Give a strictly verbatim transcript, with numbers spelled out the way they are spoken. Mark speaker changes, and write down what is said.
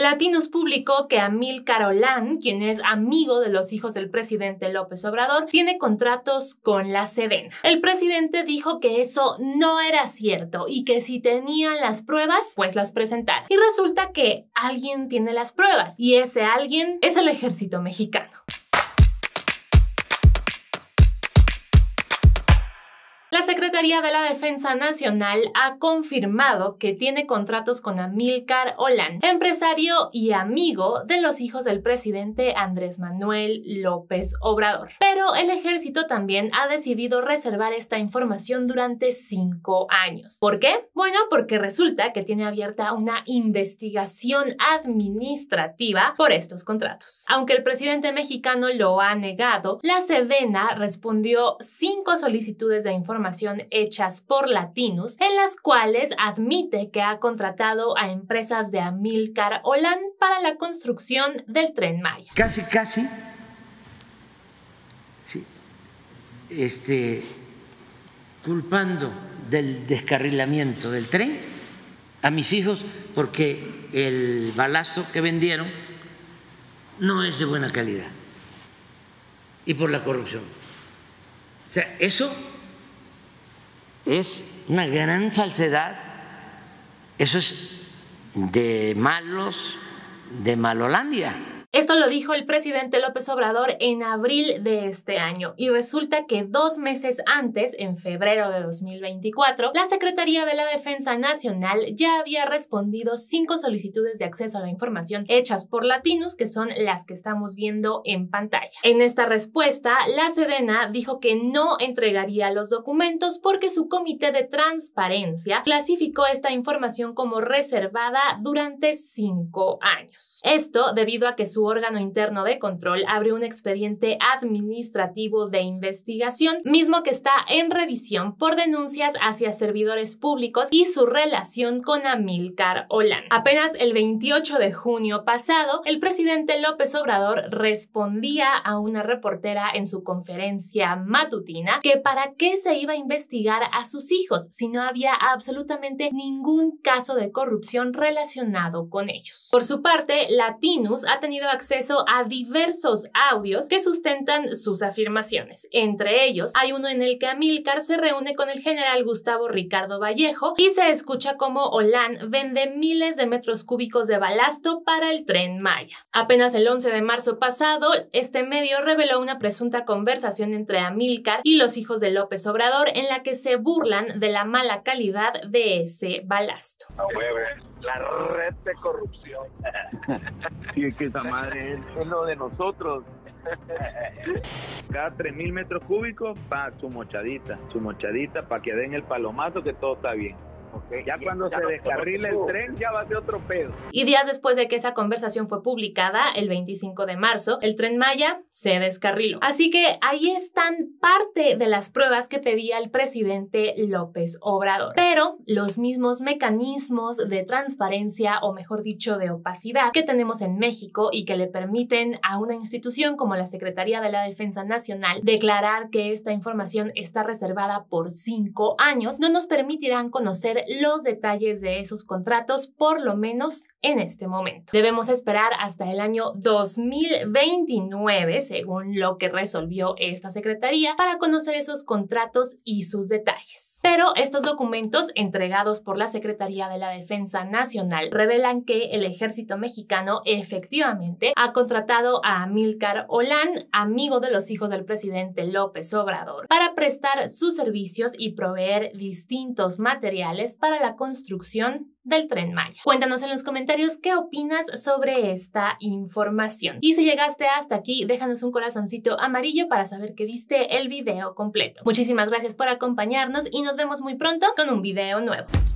Speaker 1: Latinus publicó que Amílcar Olán, quien es amigo de los hijos del presidente López Obrador, tiene contratos con la Sedena. El presidente dijo que eso no era cierto y que si tenían las pruebas, pues las presentaran. Y resulta que alguien tiene las pruebas y ese alguien es el ejército mexicano. La Secretaría de la Defensa Nacional ha confirmado que tiene contratos con Amílcar Olán, empresario y amigo de los hijos del presidente Andrés Manuel López Obrador. Pero el ejército también ha decidido reservar esta información durante cinco años. ¿Por qué? Bueno, porque resulta que tiene abierta una investigación administrativa por estos contratos. Aunque el presidente mexicano lo ha negado, la Sedena respondió cinco solicitudes de información hechas por Latinus, en las cuales admite que ha contratado a empresas de Amílcar Olán para la construcción del Tren Maya.
Speaker 2: Casi, casi, sí, este, culpando del descarrilamiento del tren a mis hijos porque el balasto que vendieron no es de buena calidad y por la corrupción. O sea, eso es una gran falsedad, eso es de malos, de Malolandia.
Speaker 1: Esto lo dijo el presidente López Obrador en abril de este año y resulta que dos meses antes, en febrero de dos mil veinticuatro, la Secretaría de la Defensa Nacional ya había respondido cinco solicitudes de acceso a la información hechas por Latinus, que son las que estamos viendo en pantalla. En esta respuesta, la Sedena dijo que no entregaría los documentos porque su comité de transparencia clasificó esta información como reservada durante cinco años. Esto debido a que su órgano interno de control abrió un expediente administrativo de investigación, mismo que está en revisión por denuncias hacia servidores públicos y su relación con Amílcar Olán. Apenas el veintiocho de junio pasado, el presidente López Obrador respondía a una reportera en su conferencia matutina que para qué se iba a investigar a sus hijos si no había absolutamente ningún caso de corrupción relacionado con ellos. Por su parte, Latinus ha tenido acceso a diversos audios que sustentan sus afirmaciones. Entre ellos, hay uno en el que Amílcar se reúne con el general Gustavo Ricardo Vallejo y se escucha cómo Olán vende miles de metros cúbicos de balasto para el Tren Maya. Apenas el once de marzo pasado, este medio reveló una presunta conversación entre Amílcar y los hijos de López Obrador en la que se burlan de la mala calidad de ese balasto.
Speaker 3: A huevo, la red de corrupción.
Speaker 4: Sí, es que esa madre es, es lo de nosotros. Cada tres mil metros cúbicos, pa, su mochadita, su mochadita para que den el palomazo que todo está bien. Okay. Ya cuando ya se descarrile el tren ya va a ser otro pedo.
Speaker 1: Y días después de que esa conversación fue publicada, el veinticinco de marzo, el Tren Maya se descarriló. Así que ahí están parte de las pruebas que pedía el presidente López Obrador. Pero los mismos mecanismos de transparencia, o mejor dicho, de opacidad que tenemos en México y que le permiten a una institución como la Secretaría de la Defensa Nacional declarar que esta información está reservada por cinco años, no nos permitirán conocer los detalles de esos contratos, por lo menos en este momento. Debemos esperar hasta el año dos mil veintinueve, según lo que resolvió esta secretaría, para conocer esos contratos y sus detalles. Pero estos documentos entregados por la Secretaría de la Defensa Nacional revelan que el ejército mexicano efectivamente ha contratado a Amílcar Olán, amigo de los hijos del presidente López Obrador, para prestar sus servicios y proveer distintos materiales para la construcción del Tren Maya. Cuéntanos en los comentarios qué opinas sobre esta información. Y si llegaste hasta aquí, déjanos un corazoncito amarillo para saber que viste el video completo. Muchísimas gracias por acompañarnos y nos vemos muy pronto con un video nuevo.